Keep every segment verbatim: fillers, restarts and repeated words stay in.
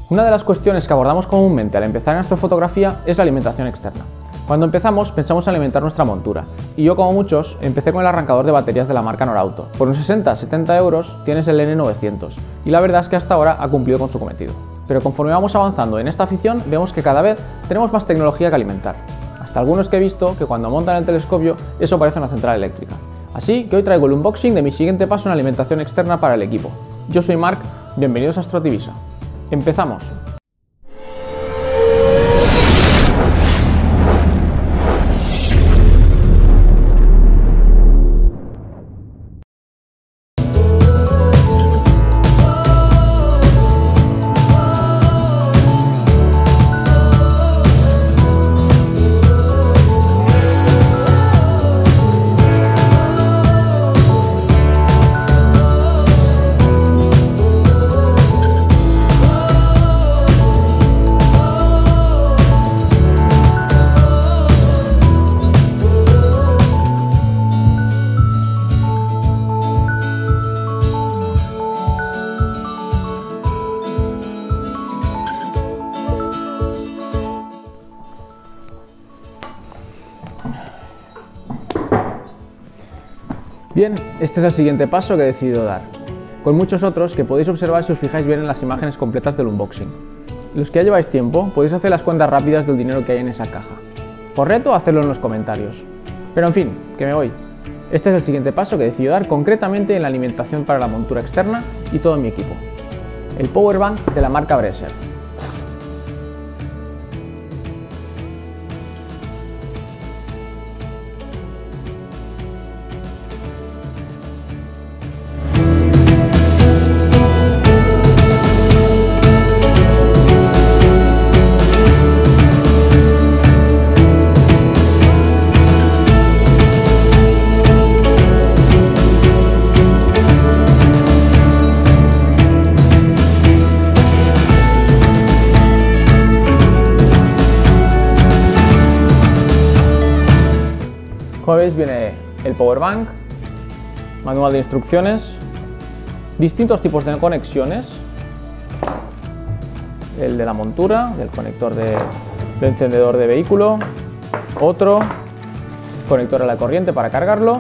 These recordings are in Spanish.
Una de las cuestiones que abordamos comúnmente al empezar en astrofotografía es la alimentación externa. Cuando empezamos pensamos en alimentar nuestra montura, y yo, como muchos, empecé con el arrancador de baterías de la marca Norauto. Por unos sesenta a setenta euros tienes el N novecientos, y la verdad es que hasta ahora ha cumplido con su cometido. Pero conforme vamos avanzando en esta afición, vemos que cada vez tenemos más tecnología que alimentar. Hasta algunos que he visto que cuando montan el telescopio eso parece una central eléctrica. Así que hoy traigo el unboxing de mi siguiente paso en alimentación externa para el equipo. Yo soy Marc, bienvenidos a Astrotivisa. ¡Empezamos! Bien, este es el siguiente paso que he decidido dar, con muchos otros que podéis observar si os fijáis bien en las imágenes completas del unboxing. Los que ya lleváis tiempo, podéis hacer las cuentas rápidas del dinero que hay en esa caja. Os reto a hacerlo en los comentarios. Pero en fin, que me voy. Este es el siguiente paso que he decidido dar concretamente en la alimentación para la montura externa y todo mi equipo. El Power Bank de la marca Breezer. Como veis, viene el Power Bank, manual de instrucciones, distintos tipos de conexiones, el de la montura, del conector de, de encendedor de vehículo, otro conector a la corriente para cargarlo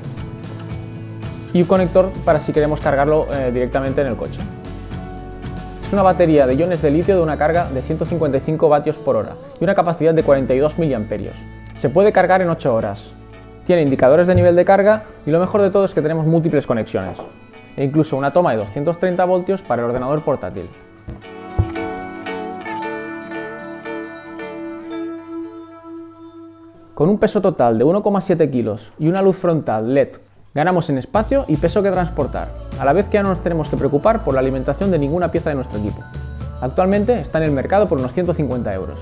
y un conector para si queremos cargarlo eh, directamente en el coche. Es una batería de iones de litio de una carga de ciento cincuenta y cinco vatios por hora y una capacidad de cuarenta y dos miliamperios. Se puede cargar en ocho horas. Tiene indicadores de nivel de carga y lo mejor de todo es que tenemos múltiples conexiones e incluso una toma de doscientos treinta voltios para el ordenador portátil. Con un peso total de uno coma siete kilos y una luz frontal L E D, ganamos en espacio y peso que transportar, a la vez que ya no nos tenemos que preocupar por la alimentación de ninguna pieza de nuestro equipo. Actualmente está en el mercado por unos ciento cincuenta euros.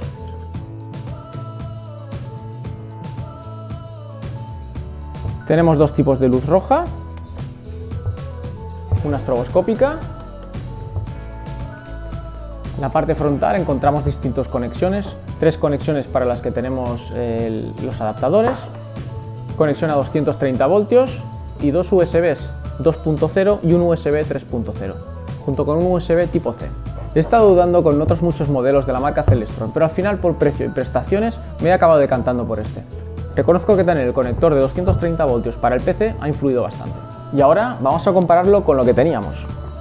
Tenemos dos tipos de luz roja, una estroboscópica. En la parte frontal encontramos distintas conexiones, tres conexiones para las que tenemos el, los adaptadores, conexión a doscientos treinta voltios y dos U S Bs dos punto cero y un U S B tres punto cero, junto con un U S B tipo C. He estado dudando con otros muchos modelos de la marca Celestron, pero al final por precio y prestaciones me he acabado decantando por este. Reconozco que tener el conector de doscientos treinta voltios para el P C ha influido bastante. Y ahora vamos a compararlo con lo que teníamos.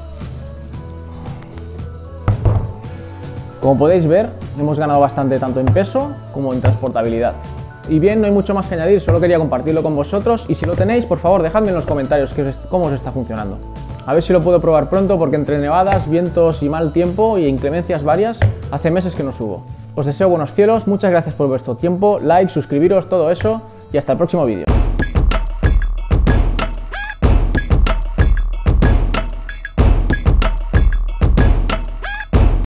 Como podéis ver, hemos ganado bastante tanto en peso como en transportabilidad. Y bien, no hay mucho más que añadir, solo quería compartirlo con vosotros y si lo tenéis, por favor, dejadme en los comentarios que os cómo os está funcionando. A ver si lo puedo probar pronto porque entre nevadas, vientos y mal tiempo y inclemencias varias, hace meses que no subo. Os deseo buenos cielos, muchas gracias por vuestro tiempo, like, suscribiros, todo eso y hasta el próximo vídeo.